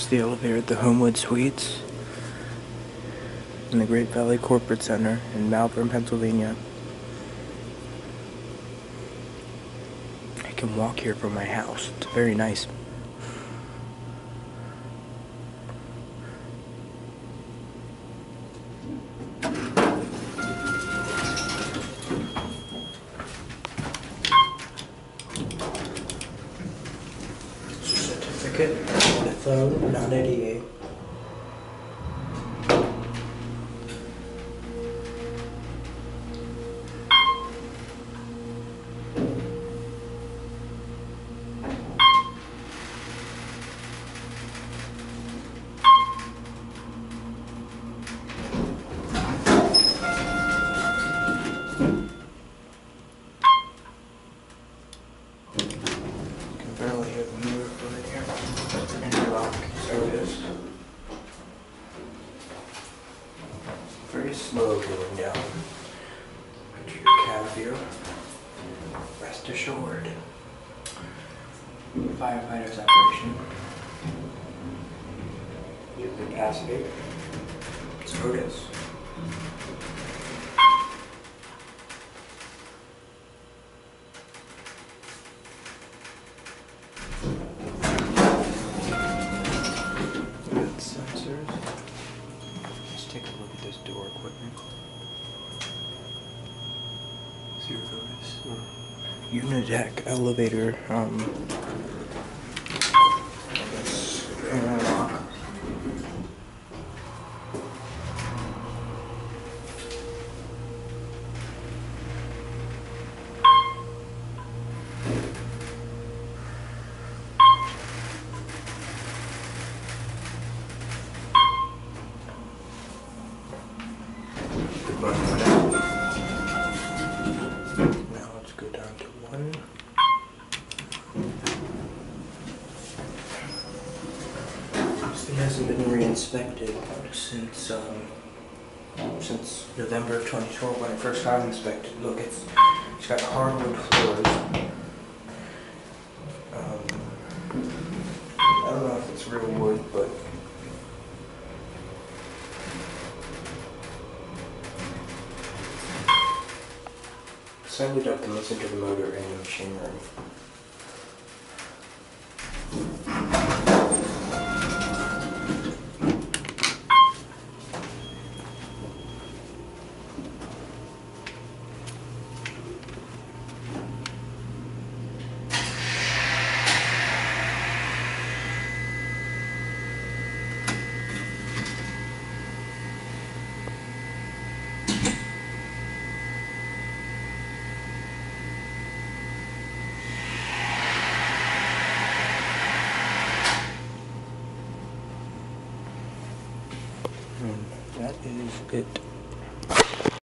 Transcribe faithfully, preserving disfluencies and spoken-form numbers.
Here's the elevator at the Homewood Suites in the Great Valley Corporate Center in Malvern, Pennsylvania. I can walk here from my house. It's very nice. Certificate, the phone, non A D A. Barely hear the move right here. Interlock, there it is. Very slow going down. Enter your cab view. Rest assured. Firefighter's operation. Your capacity. So it is. Sensors. Let's take a look at this door equipment. Zero notice. Uh, Unideck elevator. Um. I guess interlock. Now let's go down to one. This thing hasn't been re-inspected since um, since November of twenty twelve when it first got inspected. Look, it's it's got hardwood floors. Um, I don't know if it's real wood, but assembly duct that goes into the motor and the machine room. And that is it.